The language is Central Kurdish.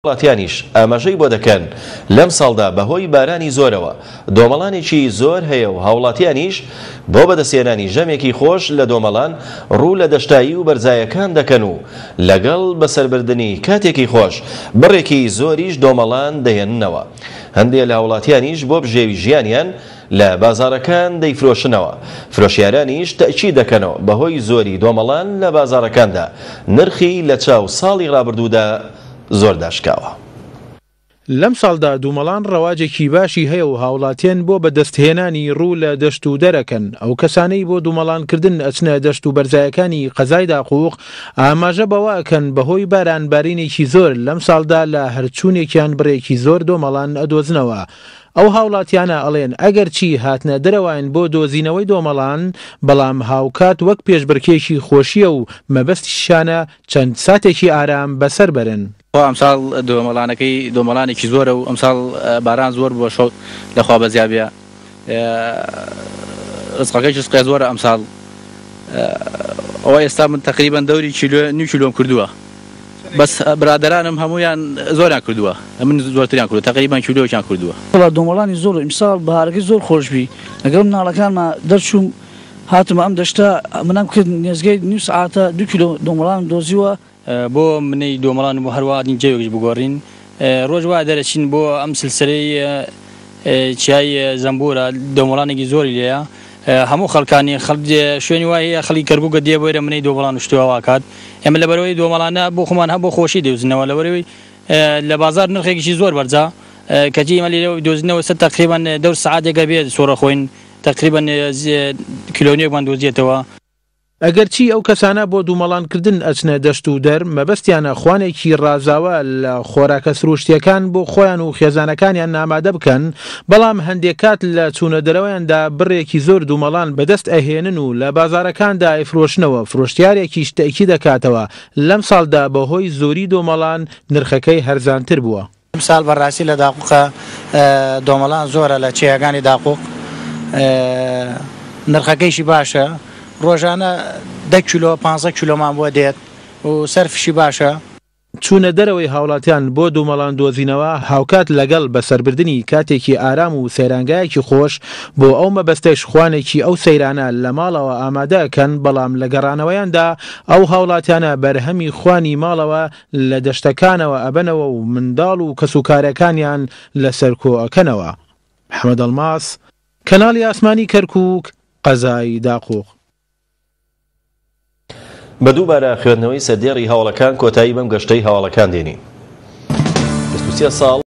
وڵاتیانیش ئاماژەی بۆ دەکەن لەم ساڵدا بەهۆی بارانی زۆرەوە دۆمەڵانێکی زۆر هەیە و هاوڵاتیانیش بۆ بەدەستێنانی ژەمێکی خۆش لە دۆمەڵان ڕوو لە دەشتایی و بەرزایەکان دەکەن و لەگەڵ بەسەربردنی کاتێکی خۆش بڕێکی زۆریش دۆمەڵان دەهێننەوە. هەندێک لە هاوڵاتیانیش بۆ بژێوی ژیانیان لە بازارەکان دەیفرۆشنەوە. فرۆشیارانیش تەئکید دەکەنەوە بەهۆی زۆری دۆمەڵان لە بازارەکاندا نرخی لە چاو ساڵی ڕابردوودا زۆر داشکاوە. لەم ساڵدا دوومەڵان ڕەواجێکی باشی هەیە و هاوڵاتیان بۆ بەدەستهێنانی ڕوو لە دەشت و دەرەکەن. ئەو کەسانەی بۆ دوومەڵانکردن ئەچنە دەشت و بەرزایەکانی قەزای داقووق ئاماژە بەواکەن بەهۆی بارانبارینێکی زۆر لەم ساڵدا لە هەرچوونێکیان بڕێکی زۆر دۆمەڵان ئەدۆزنەوە. ئەو هاوڵاتیانە ئەڵێن ئەگەر چی هاتنە دەرەوەین بۆ دۆزینەوەی دۆمەڵان بەڵام هاوکات وەک پێشبڕکێکی خۆشیە و مەبەستیشانە چەند ساتێکی ئارام بەسەر بەرن. ئەمساڵ دۆمەڵانێکی زۆرە و ئەمساڵ باران زۆر بووە شۆ لەخوا بەزیابە ڕزقەکەی ڕزقی زۆرە ئەمساڵ ئەوە ئێستا من تقریبا دەوری نیو کیلۆم کردووە بەس برادرانم هەمویان زۆریان کردووە من زۆرتریان کردو تقریبا کیلۆیان کردووە. دۆمەڵانی زۆر ئیمساڵ بەهارەکەی زۆر خۆشبی لەگەڵ مناڵەکانمان دەرچووم هاتم ئەم دەشتا منام کرد نێزگەی نیو سعاتە 2 کیلۆ دۆمەڵان دۆزیوە بۆ منەی دۆمەڵان بۆ هەروادین جێوێک بگۆڕین ڕۆژ وا دەرەچین بۆ ئەم سلسلەی چیای زەمبورە دۆمەڵانێکی زۆری لێیە هەموو خەڵکانی شوێنی وایە خەڵی کەرگووگە دێ بۆیرە منەی دۆمەڵان شتوواکات ئێمە لە بەرەوەی دۆمەڵانە بۆ خۆمان هە بۆ خۆشی دەوزنەوە لە بەرەوەی لە بازار نرخێکی زۆر بەرجا کەچی ئێمە لێ دۆزنەوە سەد تقریبا دەور سعاتێکە بێت سۆڕە خۆین تقریبا کیلۆنێکمان دۆزیێتەوە. ئەگەر چی ئەو کەسانە بۆ دوومەڵانکردن ئەچنە دەشت و دەر مەبەستیانە خوانێکی ڕازاوە لە خۆراکە سروشتیەکان بۆ خۆیان و خێزانەکانیان ئامادە بکەن بەڵام هەندێک کات لە چوونە دەرەوەیاندا بڕێکی زۆر دوومەڵان بەدەست ئەهێنن و لە بازارەکاندا ئەیفرۆشنەوە. فرۆشتیارێکیش تەئکید دەکاتەوە لەم ساڵدا بەهۆی زۆری دۆمەڵان نرخەکەی هەرزانتر بووە. ئەم ساڵ بەڕاستی لە داقووقە دۆمەڵان زۆرە لە چێیەکانی داقووق نرخەکەیشی باشە ڕۆژانە 10 کیلۆ 15 کیلۆمان بۆ دێت و سەرفشی باشە. چوونە دەرەوەی هاوڵاتیان بۆ دوومەڵان دۆزینەوە هاوکات لەگەڵ بەسەربردنی کاتێکی ئارام و سەیرانگایەکی خۆش بۆ ئەو مەبەستەی خوانێکی ئەو سەیرانە لە ماڵەوە ئامادەکەن بەڵام لە گەڕانەوەیاندا ئەو هاوڵاتیانە بەرهەمی خوانی ماڵەوە لە دەشتەکانەوە ئەبەنەوە و منداڵ و کەسوکارەکانیان لەسەر کۆئەکەنەوە. محەممەد ئەڵماس کەناڵی ئاسمانی کەرکووک قەزای داقووق. بە دووبارە خوێندنەوەی سەردێڕی هەوڵەکان کۆتایی بەم گەشتەی هەوڵەکان دێنین. 23 ساڵ